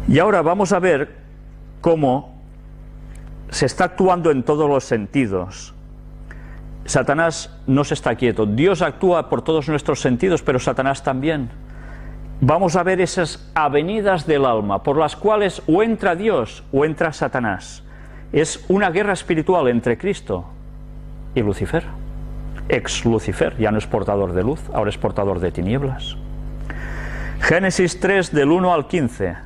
Y ahora vamos a ver cómo se está actuando en todos los sentidos. Satanás no se está quieto. Dios actúa por todos nuestros sentidos, pero Satanás también. Vamos a ver esas avenidas del alma por las cuales o entra Dios o entra Satanás. Es una guerra espiritual entre Cristo y Lucifer. Ex Lucifer, ya no es portador de luz, ahora es portador de tinieblas. Génesis 3, del 1 al 15.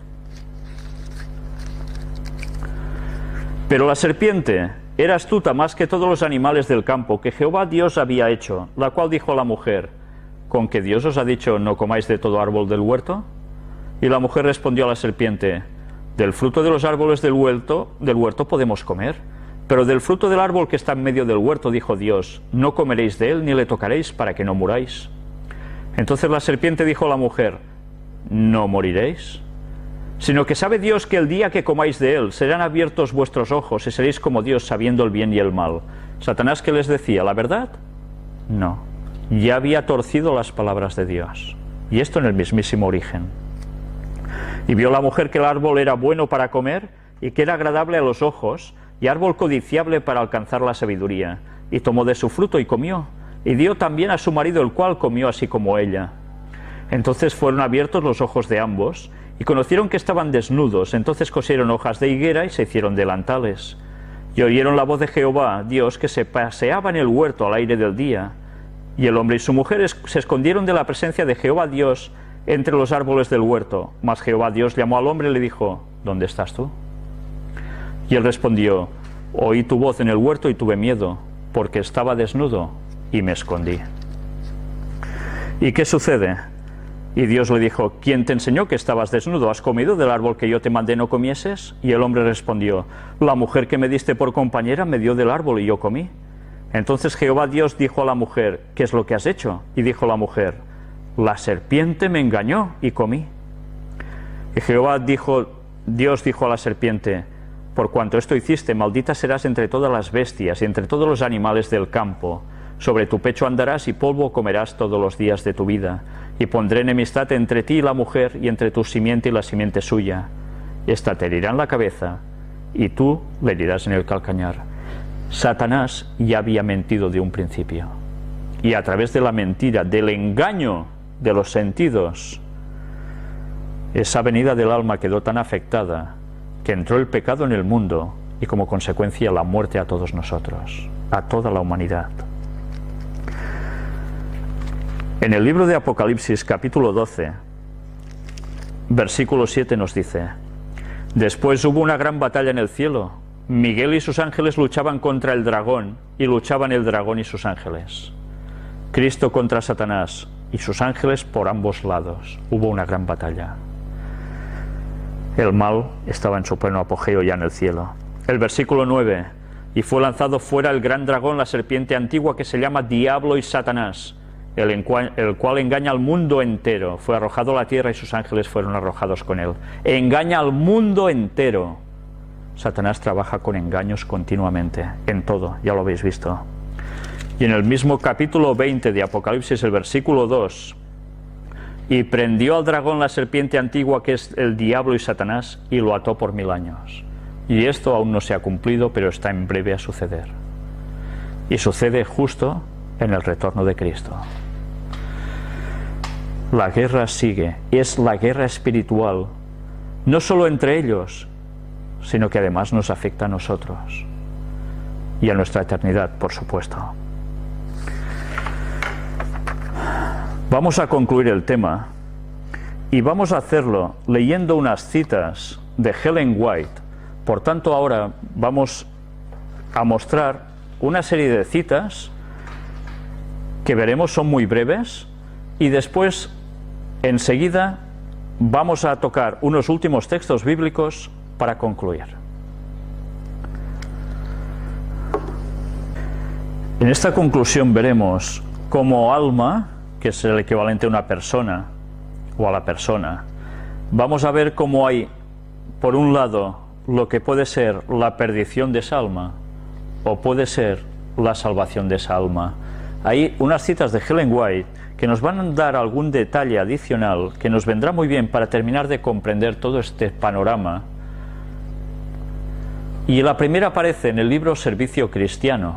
Pero la serpiente era astuta más que todos los animales del campo que Jehová Dios había hecho, la cual dijo a la mujer: ¿con que Dios os ha dicho no comáis de todo árbol del huerto? Y la mujer respondió a la serpiente: del fruto de los árboles del huerto podemos comer, pero del fruto del árbol que está en medio del huerto, dijo Dios, no comeréis de él ni le tocaréis para que no muráis. Entonces la serpiente dijo a la mujer: no moriréis, sino que sabe Dios que el día que comáis de él serán abiertos vuestros ojos y seréis como Dios, sabiendo el bien y el mal. Satanás, ¿qué les decía? ¿La verdad? No, ya había torcido las palabras de Dios, y esto en el mismísimo origen. Y vio la mujer que el árbol era bueno para comer y que era agradable a los ojos y árbol codiciable para alcanzar la sabiduría, y tomó de su fruto y comió, y dio también a su marido, el cual comió así como ella. Entonces fueron abiertos los ojos de ambos y conocieron que estaban desnudos. Entonces cosieron hojas de higuera y se hicieron delantales. Y oyeron la voz de Jehová Dios que se paseaba en el huerto al aire del día. Y el hombre y su mujer se escondieron de la presencia de Jehová Dios entre los árboles del huerto. Mas Jehová Dios llamó al hombre y le dijo: ¿dónde estás tú? Y él respondió: oí tu voz en el huerto y tuve miedo, porque estaba desnudo y me escondí. ¿Y qué sucede? Y Dios le dijo: ¿quién te enseñó que estabas desnudo? ¿Has comido del árbol que yo te mandé no comieses? Y el hombre respondió: la mujer que me diste por compañera me dio del árbol y yo comí. Entonces Jehová Dios dijo a la mujer: ¿qué es lo que has hecho? Y dijo la mujer: la serpiente me engañó y comí. Y Dios dijo a la serpiente: por cuanto esto hiciste, maldita serás entre todas las bestias y entre todos los animales del campo. Sobre tu pecho andarás y polvo comerás todos los días de tu vida. Y pondré enemistad entre ti y la mujer, y entre tu simiente y la simiente suya. Esta te herirá en la cabeza, y tú le herirás en el calcañar. Satanás ya había mentido de un principio. Y a través de la mentira, del engaño de los sentidos, esa venida del alma quedó tan afectada que entró el pecado en el mundo y como consecuencia la muerte a todos nosotros, a toda la humanidad. En el libro de Apocalipsis, capítulo 12, versículo 7 nos dice: después hubo una gran batalla en el cielo. Miguel y sus ángeles luchaban contra el dragón, y luchaban el dragón y sus ángeles. Cristo contra Satanás y sus ángeles por ambos lados. Hubo una gran batalla. El mal estaba en su pleno apogeo ya en el cielo. El versículo 9: y fue lanzado fuera el gran dragón, la serpiente antigua, que se llama Diablo y Satanás, el cual engaña al mundo entero. Fue arrojado a la tierra y sus ángeles fueron arrojados con él. Engaña al mundo entero. Satanás trabaja con engaños continuamente, en todo, ya lo habéis visto. Y en el mismo capítulo 20 de Apocalipsis, el versículo 2: y prendió al dragón, la serpiente antigua, que es el diablo y Satanás, y lo ató por 1000 años. Y esto aún no se ha cumplido, pero está en breve a suceder. Y sucede justo en el retorno de Cristo. La guerra sigue, es la guerra espiritual, no solo entre ellos, sino que además nos afecta a nosotros y a nuestra eternidad, por supuesto. Vamos a concluir el tema y vamos a hacerlo leyendo unas citas de Ellen White. Por tanto, ahora vamos a mostrar una serie de citas que veremos son muy breves, y después enseguida vamos a tocar unos últimos textos bíblicos para concluir. En esta conclusión veremos cómo alma, que es el equivalente a una persona o a la persona, vamos a ver cómo hay, por un lado, lo que puede ser la perdición de esa alma o puede ser la salvación de esa alma. Hay unas citas de Ellen White que nos van a dar algún detalle adicional que nos vendrá muy bien para terminar de comprender todo este panorama. Y la primera aparece en el libro Servicio Cristiano.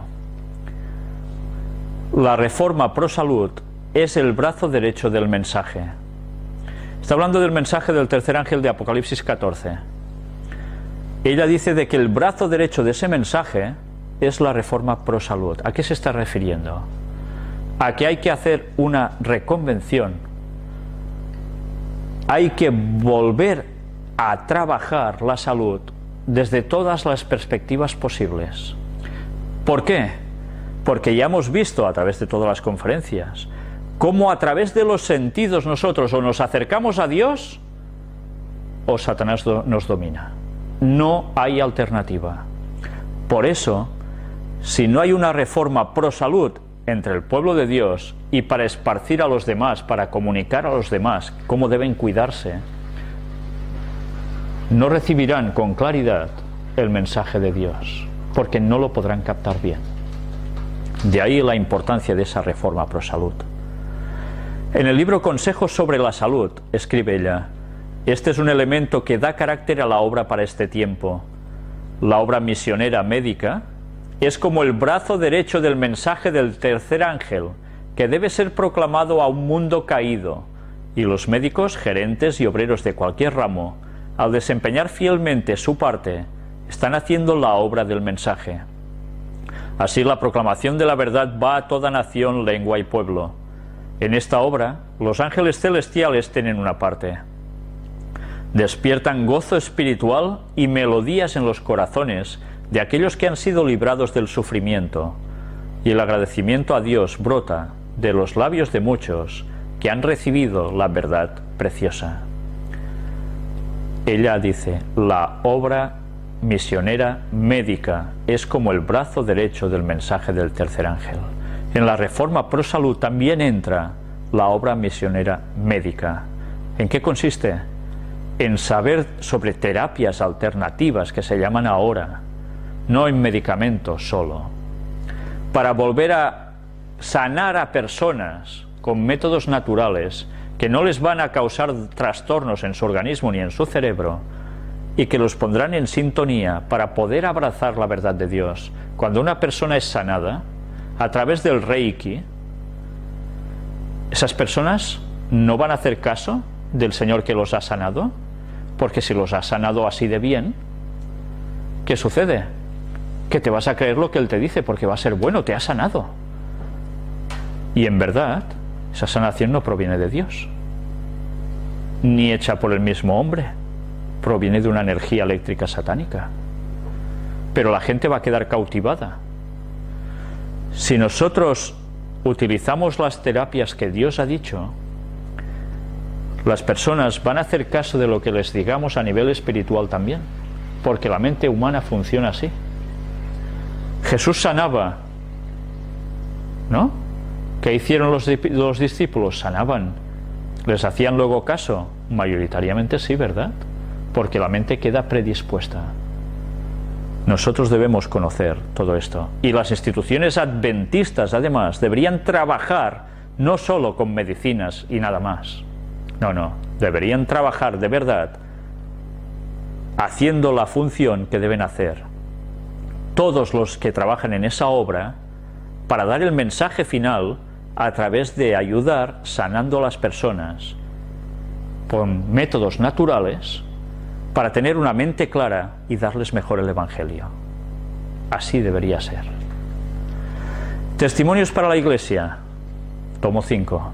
La reforma pro salud es el brazo derecho del mensaje. Está hablando del mensaje del tercer ángel de Apocalipsis 14. Ella dice de que el brazo derecho de ese mensaje es la reforma pro salud. ¿A qué se está refiriendo? A que hay que hacer una reconvención. Hay que volver a trabajar la salud desde todas las perspectivas posibles. ¿Por qué? Porque ya hemos visto a través de todas las conferencias cómo a través de los sentidos nosotros o nos acercamos a Dios o Satanás nos domina. No hay alternativa. Por eso, si no hay una reforma pro salud entre el pueblo de Dios y para esparcir a los demás, para comunicar a los demás cómo deben cuidarse, no recibirán con claridad el mensaje de Dios, porque no lo podrán captar bien. De ahí la importancia de esa reforma pro salud. En el libro Consejos sobre la Salud, escribe ella, este es un elemento que da carácter a la obra para este tiempo. La obra misionera médica es como el brazo derecho del mensaje del tercer ángel, que debe ser proclamado a un mundo caído, y los médicos, gerentes y obreros de cualquier ramo, al desempeñar fielmente su parte, están haciendo la obra del mensaje. Así la proclamación de la verdad va a toda nación, lengua y pueblo. En esta obra, los ángeles celestiales tienen una parte. Despiertan gozo espiritual y melodías en los corazones de aquellos que han sido librados del sufrimiento, y el agradecimiento a Dios brota de los labios de muchos que han recibido la verdad preciosa. Ella dice, la obra misionera médica es como el brazo derecho del mensaje del tercer ángel. En la reforma pro salud también entra la obra misionera médica. ¿En qué consiste? En saber sobre terapias alternativas que se llaman ahora, no en medicamentos solo, para volver a sanar a personas con métodos naturales que no les van a causar trastornos en su organismo ni en su cerebro y que los pondrán en sintonía para poder abrazar la verdad de Dios. Cuando una persona es sanada a través del Reiki, esas personas no van a hacer caso del Señor que los ha sanado, porque si los ha sanado así de bien, ¿qué sucede? Que te vas a creer lo que Él te dice, porque va a ser bueno, te ha sanado. Y en verdad, esa sanación no proviene de Dios, ni hecha por el mismo hombre, proviene de una energía eléctrica satánica. Pero la gente va a quedar cautivada. Si nosotros utilizamos las terapias que Dios ha dicho, las personas van a hacer caso de lo que les digamos a nivel espiritual también, porque la mente humana funciona así. Jesús sanaba, ¿no? ¿Qué hicieron los discípulos? Sanaban. ¿Les hacían luego caso? Mayoritariamente sí, ¿verdad? Porque la mente queda predispuesta. Nosotros debemos conocer todo esto. Y las instituciones adventistas, además, deberían trabajar no solo con medicinas y nada más. No, deberían trabajar de verdad haciendo la función que deben hacer todos los que trabajan en esa obra para dar el mensaje final a través de ayudar sanando a las personas con métodos naturales para tener una mente clara y darles mejor el Evangelio. Así debería ser. Testimonios para la Iglesia, tomo 5.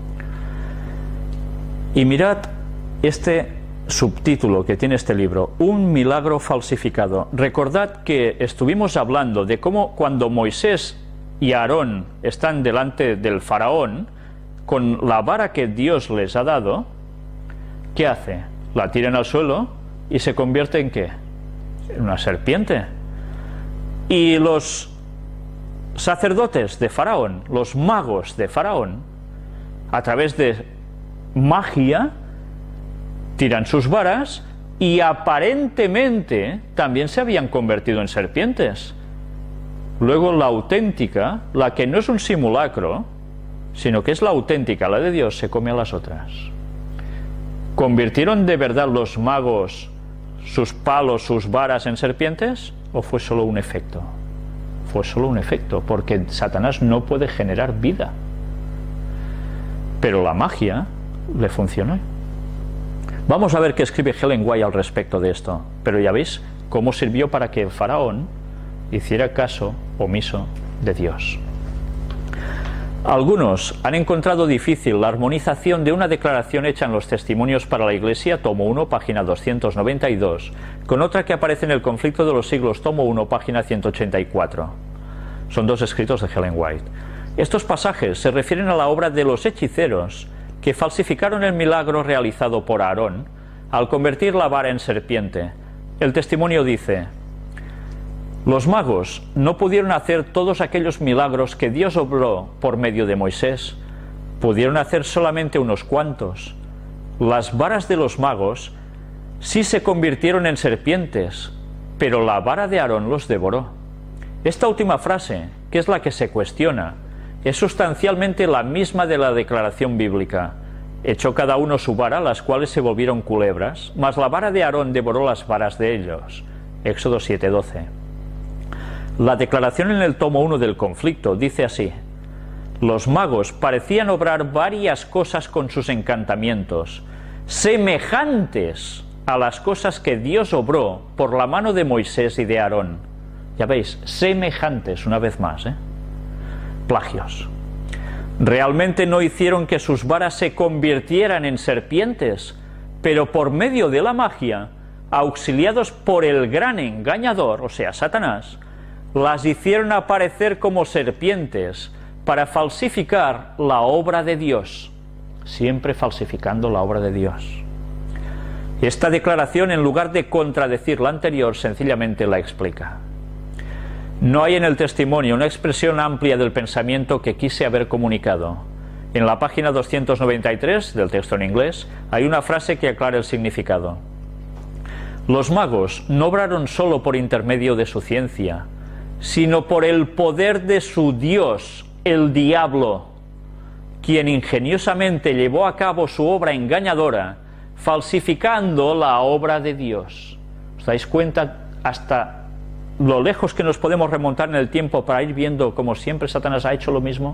Y mirad este subtítulo que tiene este libro, un milagro falsificado. Recordad que estuvimos hablando de cómo cuando Moisés y Aarón están delante del faraón, con la vara que Dios les ha dado, ¿qué hace? La tiran al suelo y se convierte ¿en qué? En una serpiente. Y los sacerdotes de Faraón, los magos de Faraón, a través de magia, tiran sus varas y aparentemente también se habían convertido en serpientes. Luego la auténtica, la que no es un simulacro, sino que es la auténtica, la de Dios, se come a las otras. ¿Convirtieron de verdad los magos sus palos, sus varas en serpientes? ¿O fue solo un efecto? Fue solo un efecto, porque Satanás no puede generar vida. Pero la magia le funcionó. Vamos a ver qué escribe Ellen White al respecto de esto. Pero ya veis cómo sirvió para que el faraón hiciera caso omiso de Dios. Algunos han encontrado difícil la armonización de una declaración hecha en los Testimonios para la Iglesia, tomo 1, página 292, con otra que aparece en el Conflicto de los Siglos, tomo 1, página 184. Son dos escritos de Ellen White. Estos pasajes se refieren a la obra de los hechiceros que falsificaron el milagro realizado por Aarón al convertir la vara en serpiente. El testimonio dice: los magos no pudieron hacer todos aquellos milagros que Dios obró por medio de Moisés. Pudieron hacer solamente unos cuantos. Las varas de los magos sí se convirtieron en serpientes, pero la vara de Aarón los devoró. Esta última frase, que es la que se cuestiona, es sustancialmente la misma de la declaración bíblica. Echó cada uno su vara, las cuales se volvieron culebras, mas la vara de Aarón devoró las varas de ellos. Éxodo 7:12. La declaración en el tomo 1 del Conflicto dice así: los magos parecían obrar varias cosas con sus encantamientos, semejantes a las cosas que Dios obró por la mano de Moisés y de Aarón. Ya veis, semejantes, una vez más, plagios. Realmente no hicieron que sus varas se convirtieran en serpientes, pero por medio de la magia, auxiliados por el gran engañador, o sea, Satanás, las hicieron aparecer como serpientes para falsificar la obra de Dios, siempre falsificando la obra de Dios. Esta declaración, en lugar de contradecir la anterior, sencillamente la explica. No hay en el testimonio una expresión amplia del pensamiento que quise haber comunicado. En la página 293 del texto en inglés hay una frase que aclara el significado. Los magos no obraron solo por intermedio de su ciencia, sino por el poder de su Dios, el diablo, quien ingeniosamente llevó a cabo su obra engañadora, falsificando la obra de Dios. ¿Os dais cuenta hasta lo lejos que nos podemos remontar en el tiempo para ir viendo cómo siempre Satanás ha hecho lo mismo?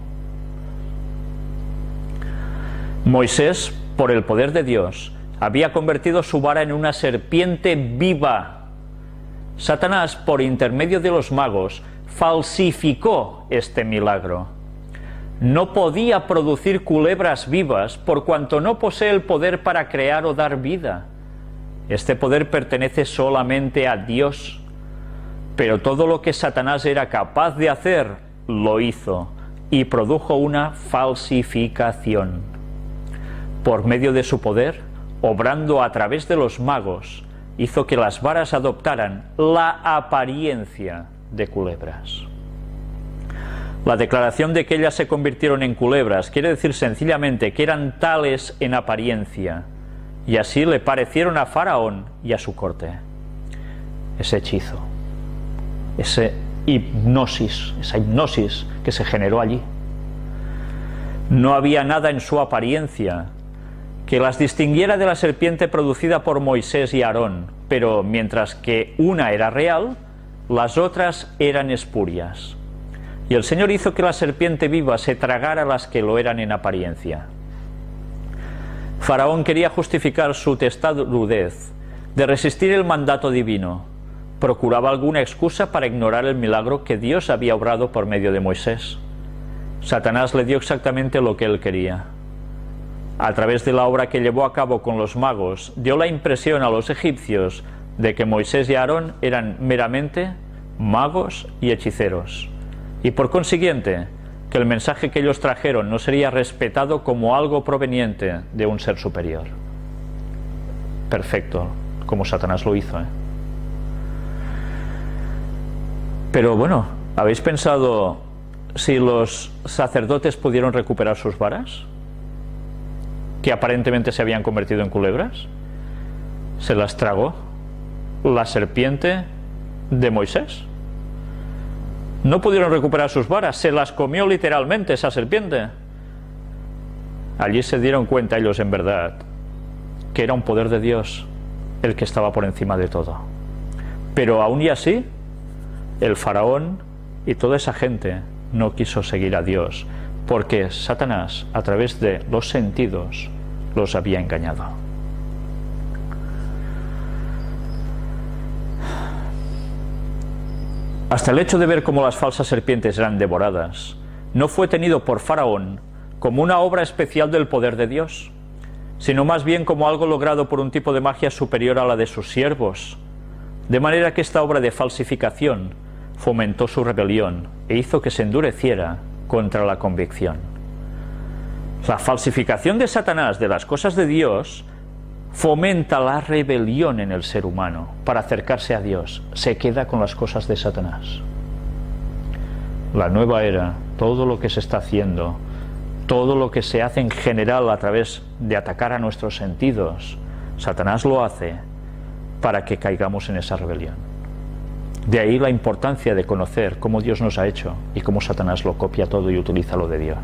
Moisés, por el poder de Dios, había convertido su vara en una serpiente viva. Satanás, por intermedio de los magos, falsificó este milagro. No podía producir culebras vivas por cuanto no posee el poder para crear o dar vida. Este poder pertenece solamente a Dios. Pero todo lo que Satanás era capaz de hacer, lo hizo y produjo una falsificación. Por medio de su poder, obrando a través de los magos, hizo que las varas adoptaran la apariencia de culebras. La declaración de que ellas se convirtieron en culebras quiere decir sencillamente que eran tales en apariencia, y así le parecieron a Faraón y a su corte. Ese hechizo, esa hipnosis que se generó allí. No había nada en su apariencia que las distinguiera de la serpiente producida por Moisés y Aarón, pero mientras que una era real, las otras eran espurias. Y el Señor hizo que la serpiente viva se tragara las que lo eran en apariencia. Faraón quería justificar su testarudez de resistir el mandato divino. Procuraba alguna excusa para ignorar el milagro que Dios había obrado por medio de Moisés. Satanás le dio exactamente lo que él quería. A través de la obra que llevó a cabo con los magos, dio la impresión a los egipcios de que Moisés y Aarón eran meramente magos y hechiceros, y por consiguiente que el mensaje que ellos trajeron no sería respetado como algo proveniente de un ser superior. Perfecto, como Satanás lo hizo, Pero bueno, ¿habéis pensado si los sacerdotes pudieron recuperar sus varas, que aparentemente se habían convertido en culebras? Se las tragó la serpiente de Moisés. No pudieron recuperar sus varas, se las comió literalmente esa serpiente. Allí se dieron cuenta ellos en verdad que era un poder de Dios el que estaba por encima de todo. Pero aún y así, el faraón y toda esa gente no quiso seguir a Dios, porque Satanás, a través de los sentidos, los había engañado. Hasta el hecho de ver cómo las falsas serpientes eran devoradas, no fue tenido por Faraón como una obra especial del poder de Dios, sino más bien como algo logrado por un tipo de magia superior a la de sus siervos, de manera que esta obra de falsificación fomentó su rebelión e hizo que se endureciera contra la convicción. La falsificación de Satanás de las cosas de Dios fomenta la rebelión en el ser humano para acercarse a Dios. Se queda con las cosas de Satanás. La nueva era, todo lo que se está haciendo, todo lo que se hace en general a través de atacar a nuestros sentidos, Satanás lo hace para que caigamos en esa rebelión. De ahí la importancia de conocer cómo Dios nos ha hecho y cómo Satanás lo copia todo y utiliza lo de Dios.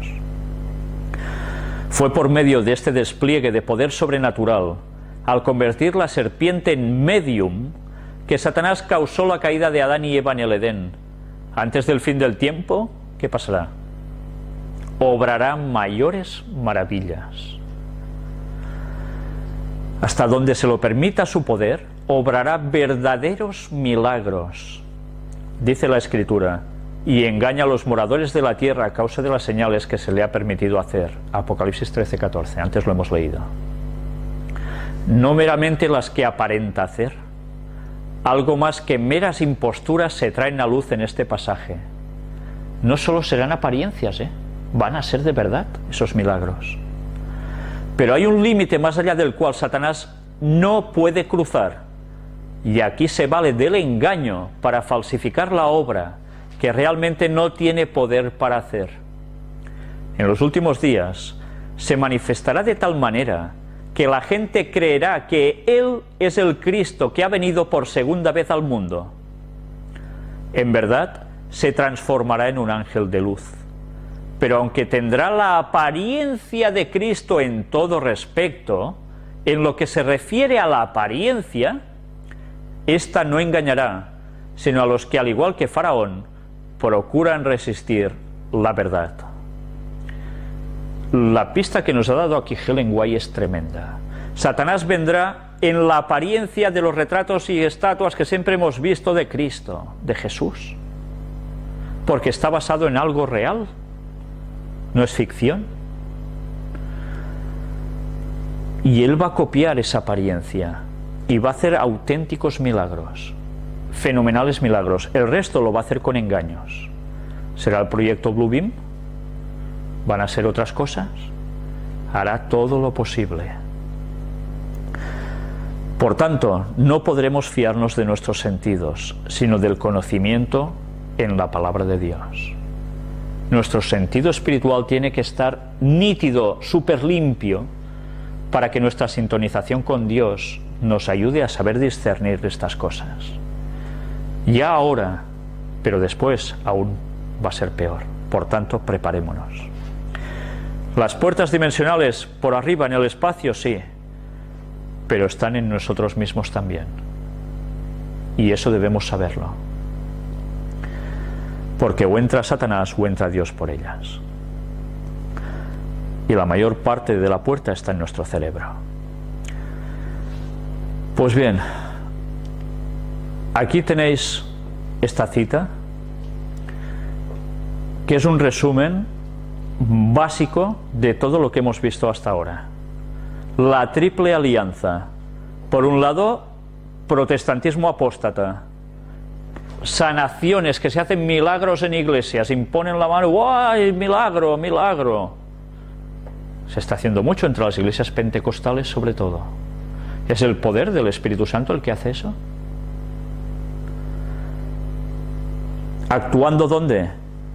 Fue por medio de este despliegue de poder sobrenatural, al convertir la serpiente en medium, que Satanás causó la caída de Adán y Eva en el Edén. Antes del fin del tiempo, ¿qué pasará? Obrará mayores maravillas. Hasta donde se lo permita su poder, obrará verdaderos milagros. Dice la Escritura, y engaña a los moradores de la tierra a causa de las señales que se le ha permitido hacer. Apocalipsis 13:14, antes lo hemos leído. No meramente las que aparenta hacer, algo más que meras imposturas se traen a luz en este pasaje. No solo serán apariencias, van a ser de verdad esos milagros. Pero hay un límite más allá del cual Satanás no puede cruzar, y aquí se vale del engaño para falsificar la obra que realmente no tiene poder para hacer. En los últimos días se manifestará de tal manera que la gente creerá que Él es el Cristo que ha venido por segunda vez al mundo. En verdad, se transformará en un ángel de luz. Pero aunque tendrá la apariencia de Cristo en todo respecto, en lo que se refiere a la apariencia, esta no engañará, sino a los que, al igual que Faraón, procuran resistir la verdad. La pista que nos ha dado aquí Ellen White es tremenda. Satanás vendrá en la apariencia de los retratos y estatuas que siempre hemos visto de Cristo, de Jesús, porque está basado en algo real, no es ficción. Y él va a copiar esa apariencia y va a hacer auténticos milagros, fenomenales milagros. El resto lo va a hacer con engaños. ¿Será el proyecto Bluebeam? ¿Van a ser otras cosas? Hará todo lo posible. Por tanto, no podremos fiarnos de nuestros sentidos, sino del conocimiento en la palabra de Dios. Nuestro sentido espiritual tiene que estar nítido, súper limpio, para que nuestra sintonización con Dios nos ayude a saber discernir estas cosas. Ya ahora, pero después aún va a ser peor. Por tanto, preparémonos. Las puertas dimensionales por arriba en el espacio, sí, pero están en nosotros mismos también. Y eso debemos saberlo. Porque o entra Satanás o entra Dios por ellas. Y la mayor parte de la puerta está en nuestro cerebro. Pues bien, aquí tenéis esta cita, que es un resumen básico de todo lo que hemos visto hasta ahora. La triple alianza. Por un lado, protestantismo apóstata, sanaciones, que se hacen milagros en iglesias, imponen la mano, ¡guay! Milagro, milagro. Se está haciendo mucho entre las iglesias pentecostales, sobre todo. ¿Es el poder del Espíritu Santo el que hace eso? ¿Actuando dónde?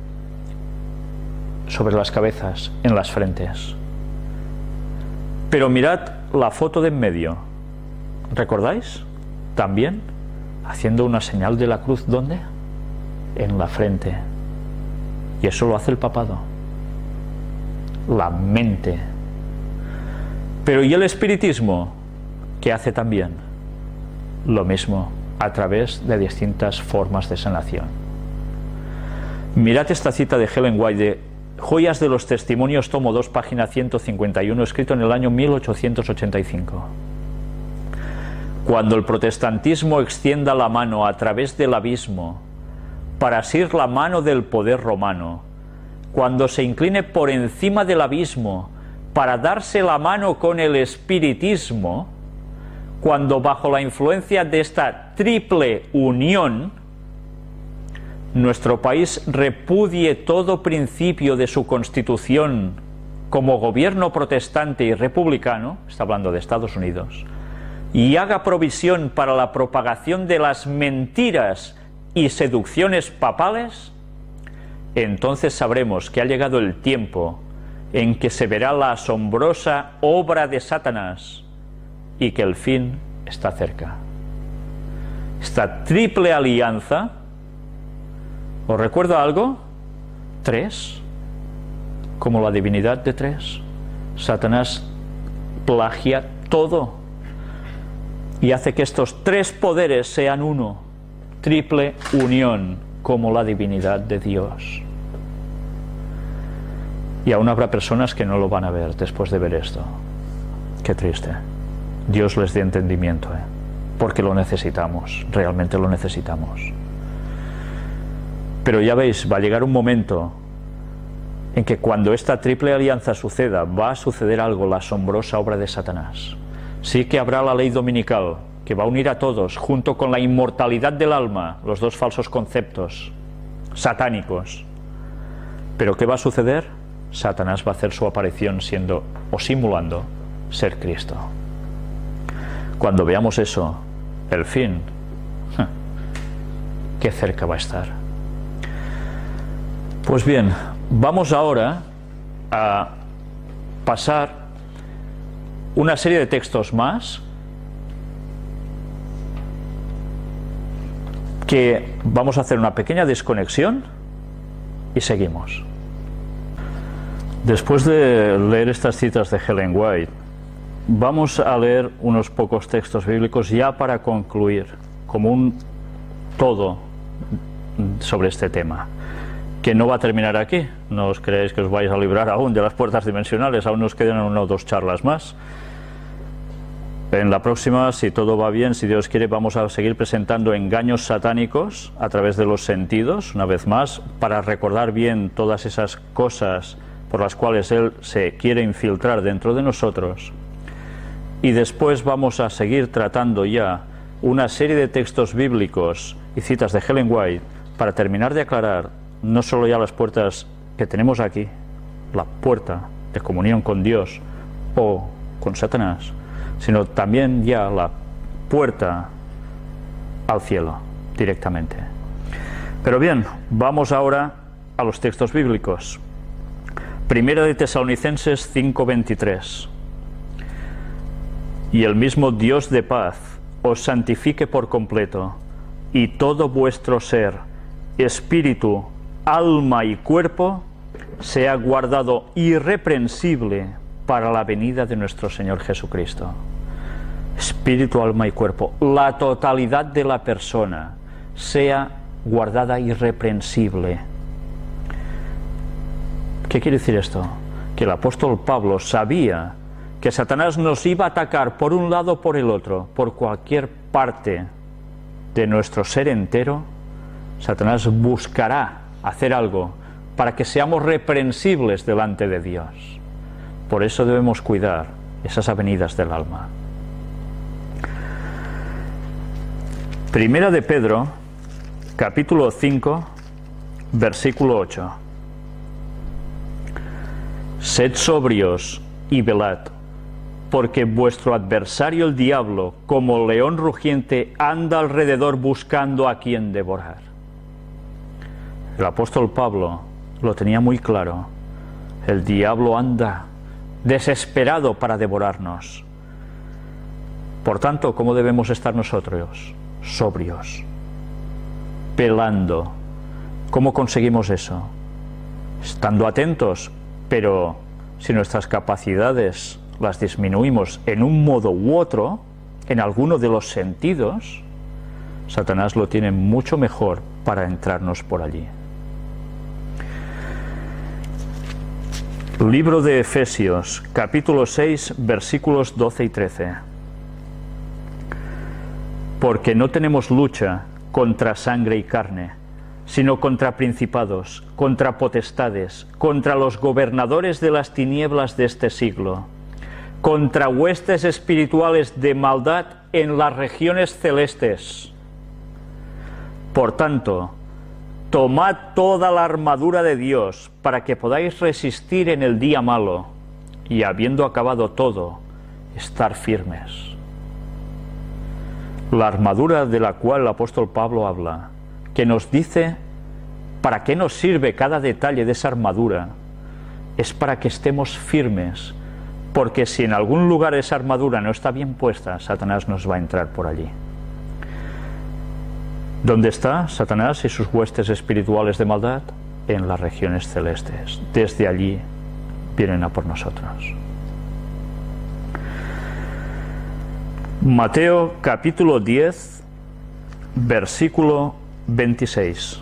Sobre las cabezas, en las frentes. Pero mirad la foto de en medio. ¿Recordáis? También haciendo una señal de la cruz, ¿dónde? En la frente. Y eso lo hace el papado, la mente. Pero ¿y el espiritismo? ¿Qué hace también? Lo mismo, a través de distintas formas de sanación. Mirad esta cita de Ellen White de Joyas de los Testimonios, tomo 2, página 151, escrito en el año 1885. Cuando el protestantismo extienda la mano a través del abismo para asir la mano del poder romano, cuando se incline por encima del abismo para darse la mano con el espiritismo, cuando bajo la influencia de esta triple unión, nuestro país repudie todo principio de su constitución como gobierno protestante y republicano, está hablando de Estados Unidos, y haga provisión para la propagación de las mentiras y seducciones papales, entonces sabremos que ha llegado el tiempo en que se verá la asombrosa obra de Satanás y que el fin está cerca. Esta triple alianza, ¿os recuerda algo? 3, como la divinidad de 3. Satanás plagia todo y hace que estos 3 poderes sean uno, triple unión, como la divinidad de Dios. Y aún habrá personas que no lo van a ver después de ver esto. Qué triste. Dios les dé entendimiento, porque lo necesitamos, realmente lo necesitamos. Pero ya veis, va a llegar un momento en que cuando esta triple alianza suceda, va a suceder algo, la asombrosa obra de Satanás. Sí que habrá la ley dominical, que va a unir a todos, junto con la inmortalidad del alma, los dos falsos conceptos satánicos. ¿Pero qué va a suceder? Satanás va a hacer su aparición siendo, o simulando, ser Cristo. Cuando veamos eso, el fin, qué cerca va a estar. Pues bien, vamos ahora a pasar una serie de textos más que vamos a hacer una pequeña desconexión y seguimos. Después de leer estas citas de Ellen White, vamos a leer unos pocos textos bíblicos ya para concluir como un todo sobre este tema, que no va a terminar aquí. No os creáis que os vais a librar aún de las puertas dimensionales, aún nos quedan 1 o 2 charlas más. En la próxima, si todo va bien, si Dios quiere, vamos a seguir presentando engaños satánicos a través de los sentidos, una vez más, para recordar bien todas esas cosas por las cuales Él se quiere infiltrar dentro de nosotros. Y después vamos a seguir tratando ya una serie de textos bíblicos y citas de Ellen White para terminar de aclarar no solo ya las puertas que tenemos aquí, la puerta de comunión con Dios o con Satanás, sino también ya la puerta al cielo directamente. Pero bien, vamos ahora a los textos bíblicos. Primera de Tesalonicenses 5:23. Y el mismo Dios de paz os santifique por completo, y todo vuestro ser, espíritu, alma y cuerpo, sea guardado irreprensible para la venida de nuestro Señor Jesucristo. Espíritu, alma y cuerpo, la totalidad de la persona, sea guardada irreprensible. ¿Qué quiere decir esto? Que el apóstol Pablo sabía que Satanás nos iba a atacar por un lado o por el otro, por cualquier parte de nuestro ser entero. Satanás buscará hacer algo para que seamos reprensibles delante de Dios. Por eso debemos cuidar esas avenidas del alma. Primera de Pedro, capítulo 5, versículo 8. Sed sobrios y velad, porque vuestro adversario el diablo, como león rugiente, anda alrededor buscando a quien devorar. El apóstol Pablo lo tenía muy claro. El diablo anda desesperado para devorarnos. Por tanto, ¿cómo debemos estar nosotros? Sobrios, velando. ¿Cómo conseguimos eso? estando atentos, pero si nuestras capacidades las disminuimos en un modo u otro, en alguno de los sentidos, Satanás lo tiene mucho mejor para entrarnos por allí. Libro de Efesios, capítulo 6, versículos 12 y 13. Porque no tenemos lucha contra sangre y carne, sino contra principados, contra potestades, contra los gobernadores de las tinieblas de este siglo, contra huestes espirituales de maldad en las regiones celestes. Por tanto, tomad toda la armadura de Dios para que podáis resistir en el día malo y, habiendo acabado todo, estar firmes. La armadura de la cual el apóstol Pablo habla, que nos dice para qué nos sirve cada detalle de esa armadura, es para que estemos firmes, porque si en algún lugar esa armadura no está bien puesta, Satanás nos va a entrar por allí. ¿Dónde está Satanás y sus huestes espirituales de maldad? En las regiones celestes. Desde allí vienen a por nosotros. Mateo capítulo 10, versículo 26.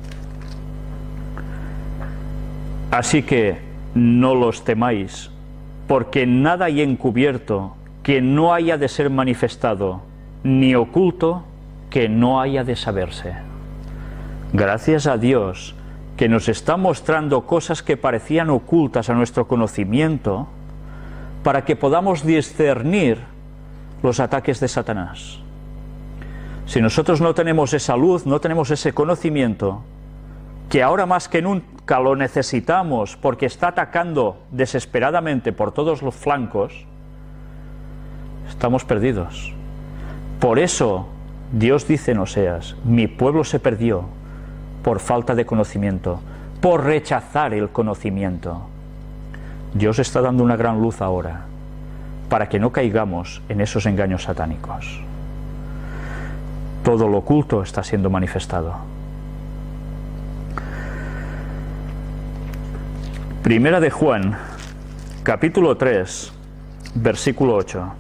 Así que no los temáis, porque nada hay encubierto que no haya de ser manifestado, ni oculto que no haya de saberse. Gracias a Dios que nos está mostrando cosas que parecían ocultas a nuestro conocimiento, para que podamos discernir los ataques de Satanás. Si nosotros no tenemos esa luz, no tenemos ese conocimiento, que ahora más que nunca lo necesitamos porque está atacando desesperadamente por todos los flancos, estamos perdidos. Por eso Dios dice en Oseas: mi pueblo se perdió por falta de conocimiento, por rechazar el conocimiento. Dios está dando una gran luz ahora para que no caigamos en esos engaños satánicos. Todo lo oculto está siendo manifestado. Primera de Juan, capítulo 3, versículo 8.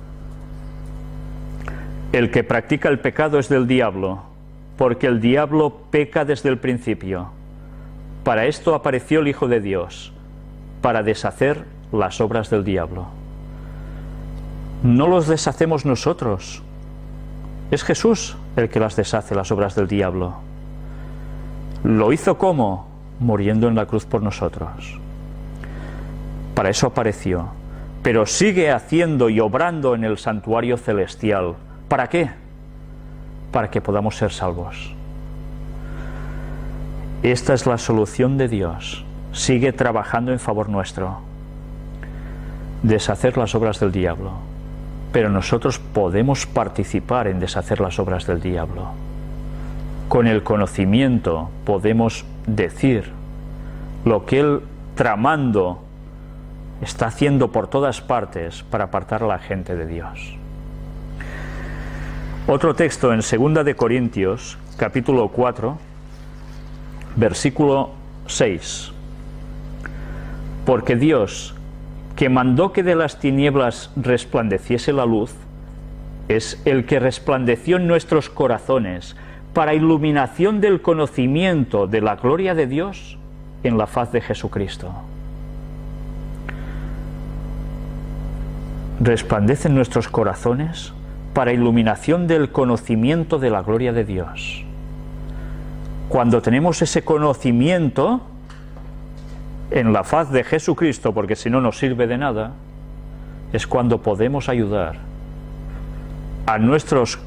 El que practica el pecado es del diablo, porque el diablo peca desde el principio. Para esto apareció el Hijo de Dios, para deshacer las obras del diablo. No los deshacemos nosotros, es Jesús el que las deshace, las obras del diablo. ¿Lo hizo cómo? Muriendo en la cruz por nosotros. Para eso apareció, pero sigue haciendo y obrando en el santuario celestial. ¿Para qué? Para que podamos ser salvos. Esta es la solución de Dios. Sigue trabajando en favor nuestro. Deshacer las obras del diablo. Pero nosotros podemos participar en deshacer las obras del diablo. Con el conocimiento podemos decir lo que él, tramando, está haciendo por todas partes para apartar a la gente de Dios. Otro texto en 2 de Corintios, capítulo 4, versículo 6. Porque Dios, que mandó que de las tinieblas resplandeciese la luz, es el que resplandeció en nuestros corazones para iluminación del conocimiento de la gloria de Dios en la faz de Jesucristo. Resplandece en nuestros corazones para iluminación del conocimiento de la gloria de Dios. Cuando tenemos ese conocimiento en la faz de Jesucristo, porque si no nos sirve de nada, es cuando podemos ayudar a nuestros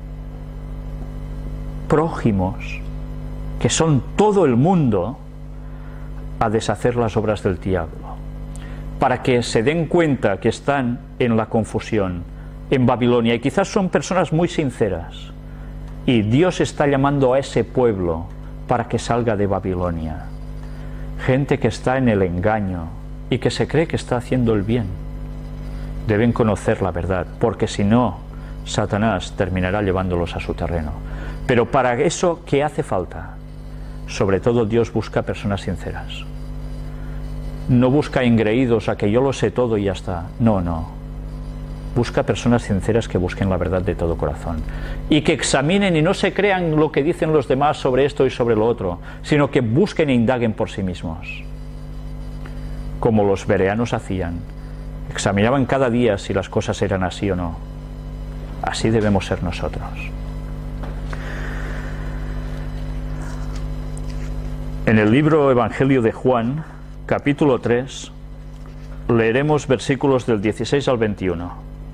prójimos, que son todo el mundo, a deshacer las obras del diablo, para que se den cuenta que están en la confusión, en Babilonia, y quizás son personas muy sinceras, y Dios está llamando a ese pueblo para que salga de Babilonia. Gente que está en el engaño y que se cree que está haciendo el bien. Deben conocer la verdad, porque si no, Satanás terminará llevándolos a su terreno. Pero para eso, ¿qué hace falta? Sobre todo Dios busca personas sinceras. No busca engreídos a que yo lo sé todo y ya está. No, no. Busca personas sinceras que busquen la verdad de todo corazón. Y que examinen y no se crean lo que dicen los demás sobre esto y sobre lo otro, sino que busquen e indaguen por sí mismos. Como los bereanos hacían. Examinaban cada día si las cosas eran así o no. Así debemos ser nosotros. En el libro Evangelio de Juan, capítulo 3, leeremos versículos del 16 al 21.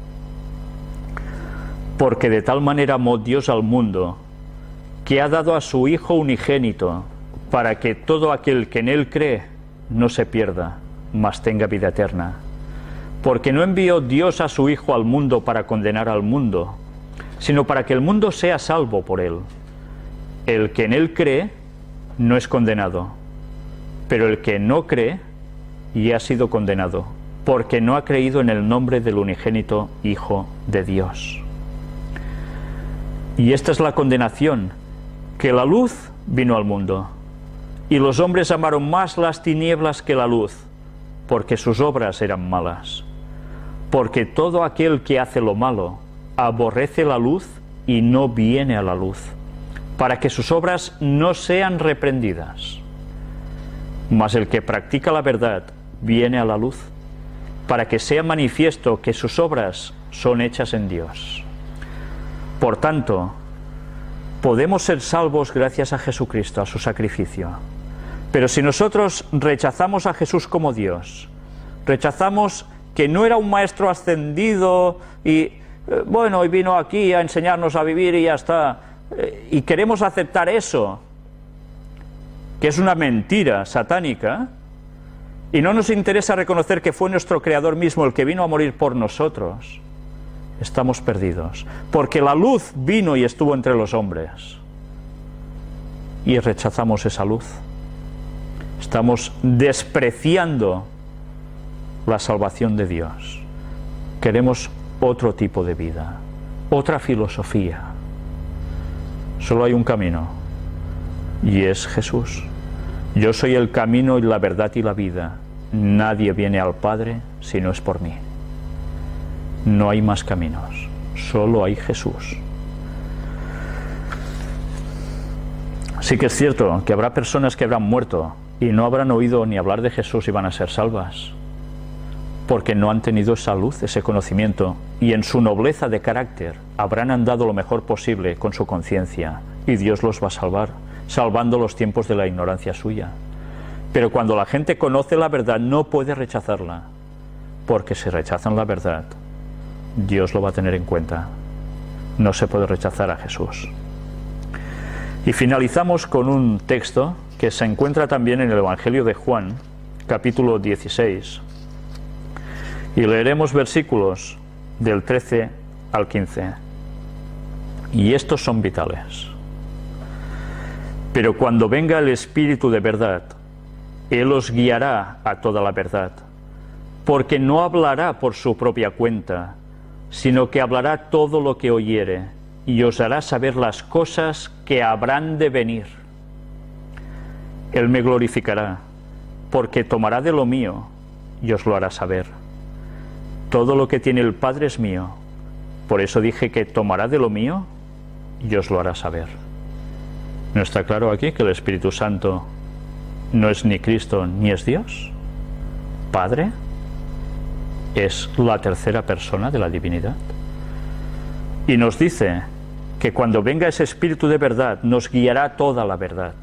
Porque de tal manera amó Dios al mundo, que ha dado a su Hijo unigénito, para que todo aquel que en Él cree no se pierda, mas tenga vida eterna. Porque no envió Dios a su Hijo al mundo para condenar al mundo, sino para que el mundo sea salvo por Él. El que en Él cree no es condenado, pero el que no cree ya ha sido condenado, porque no ha creído en el nombre del unigénito Hijo de Dios. Y esta es la condenación, que la luz vino al mundo, y los hombres amaron más las tinieblas que la luz, porque sus obras eran malas. Porque todo aquel que hace lo malo aborrece la luz y no viene a la luz, para que sus obras no sean reprendidas. Mas el que practica la verdad viene a la luz, para que sea manifiesto que sus obras son hechas en Dios. Por tanto, podemos ser salvos gracias a Jesucristo, a su sacrificio. Pero si nosotros rechazamos a Jesús como Dios, rechazamos que no era un maestro ascendido y bueno, y vino aquí a enseñarnos a vivir y ya está, y queremos aceptar eso, que es una mentira satánica, y no nos interesa reconocer que fue nuestro Creador mismo el que vino a morir por nosotros, estamos perdidos, porque la luz vino y estuvo entre los hombres, y rechazamos esa luz. Estamos despreciando la salvación de Dios. Queremos otro tipo de vida, otra filosofía. Solo hay un camino, y es Jesús. Yo soy el camino y la verdad y la vida. Nadie viene al Padre si no es por mí. No hay más caminos, solo hay Jesús. Sí que es cierto que habrá personas que habrán muerto y no habrán oído ni hablar de Jesús y van a ser salvas, porque no han tenido esa luz, ese conocimiento, y en su nobleza de carácter habrán andado lo mejor posible con su conciencia, y Dios los va a salvar, salvando los tiempos de la ignorancia suya. Pero cuando la gente conoce la verdad no puede rechazarla, porque si rechazan la verdad, Dios lo va a tener en cuenta. No se puede rechazar a Jesús. Y finalizamos con un texto que se encuentra también en el Evangelio de Juan, capítulo 16, y leeremos versículos del 13 al 15. Y estos son vitales. Pero cuando venga el Espíritu de verdad, Él os guiará a toda la verdad, porque no hablará por su propia cuenta, sino que hablará todo lo que oyere, y os hará saber las cosas que habrán de venir. Él me glorificará, porque tomará de lo mío y os lo hará saber. Todo lo que tiene el Padre es mío, por eso dije que tomará de lo mío y os lo hará saber. ¿No está claro aquí que el Espíritu Santo no es ni Cristo ni es Dios? Padre es la tercera persona de la divinidad. Y nos dice que cuando venga ese Espíritu de verdad nos guiará toda la verdad.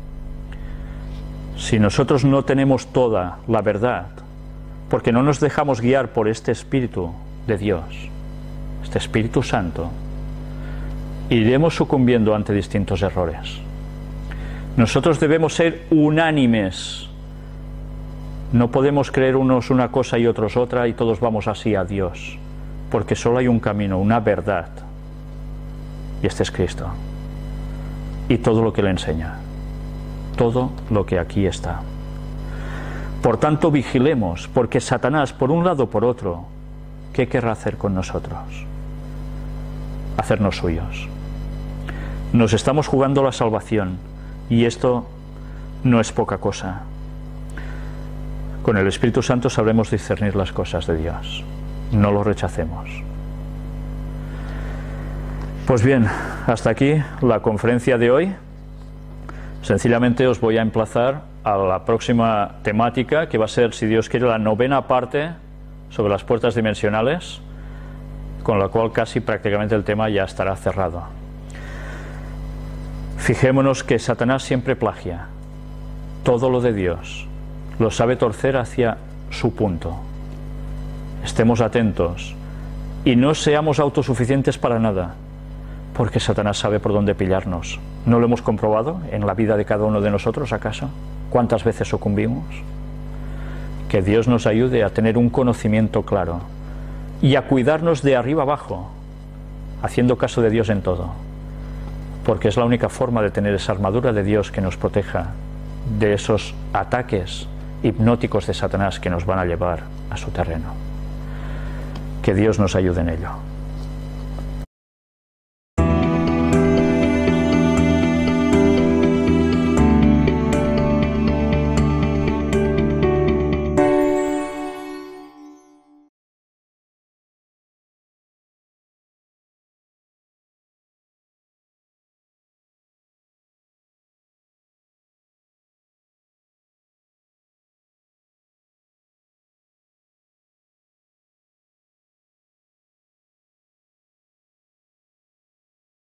Si nosotros no tenemos toda la verdad, porque no nos dejamos guiar por este Espíritu de Dios, este Espíritu Santo, iremos sucumbiendo ante distintos errores. Nosotros debemos ser unánimes. No podemos creer unos una cosa y otros otra y todos vamos así a Dios, porque solo hay un camino, una verdad, y este es Cristo. Y todo lo que le enseña, todo lo que aquí está. Por tanto, vigilemos, porque Satanás, por un lado o por otro, ¿qué querrá hacer con nosotros? Hacernos suyos. Nos estamos jugando la salvación, y esto no es poca cosa. Con el Espíritu Santo sabremos discernir las cosas de Dios. No lo rechacemos. Pues bien, hasta aquí la conferencia de hoy. Sencillamente os voy a emplazar a la próxima temática, que va a ser, si Dios quiere, la 9ª parte sobre las puertas dimensionales, con la cual casi prácticamente el tema ya estará cerrado. Fijémonos que Satanás siempre plagia. Todo lo de Dios lo sabe torcer hacia su punto. Estemos atentos y no seamos autosuficientes para nada, porque Satanás sabe por dónde pillarnos. ¿No lo hemos comprobado en la vida de cada uno de nosotros, acaso? ¿Cuántas veces sucumbimos? Que Dios nos ayude a tener un conocimiento claro y a cuidarnos de arriba abajo, haciendo caso de Dios en todo, porque es la única forma de tener esa armadura de Dios que nos proteja de esos ataques hipnóticos de Satanás que nos van a llevar a su terreno. Que Dios nos ayude en ello.